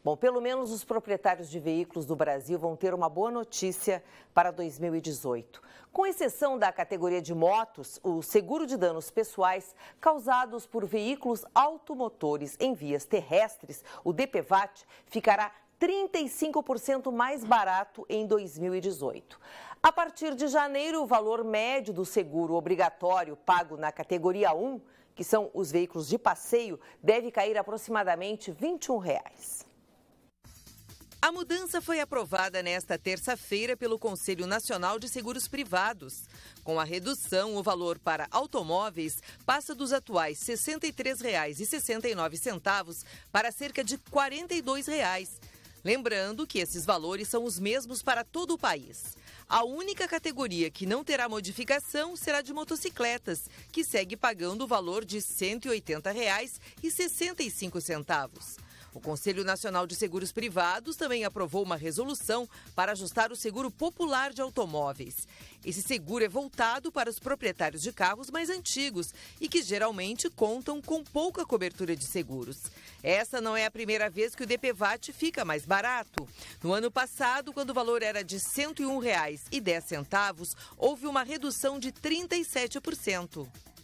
Bom, pelo menos os proprietários de veículos do Brasil vão ter uma boa notícia para 2018. Com exceção da categoria de motos, o seguro de danos pessoais causados por veículos automotores em vias terrestres, o DPVAT, ficará 35% mais barato em 2018. A partir de janeiro, o valor médio do seguro obrigatório pago na categoria 1, que são os veículos de passeio, deve cair aproximadamente R$ 21. A mudança foi aprovada nesta terça-feira pelo Conselho Nacional de Seguros Privados. Com a redução, o valor para automóveis passa dos atuais R$ 63,69 para cerca de R$ 42. Lembrando que esses valores são os mesmos para todo o país. A única categoria que não terá modificação será de motocicletas, que segue pagando o valor de R$ 180,65. O Conselho Nacional de Seguros Privados também aprovou uma resolução para ajustar o seguro popular de automóveis. Esse seguro é voltado para os proprietários de carros mais antigos e que geralmente contam com pouca cobertura de seguros. Essa não é a primeira vez que o DPVAT fica mais barato. No ano passado, quando o valor era de R$ 101,10, houve uma redução de 37%.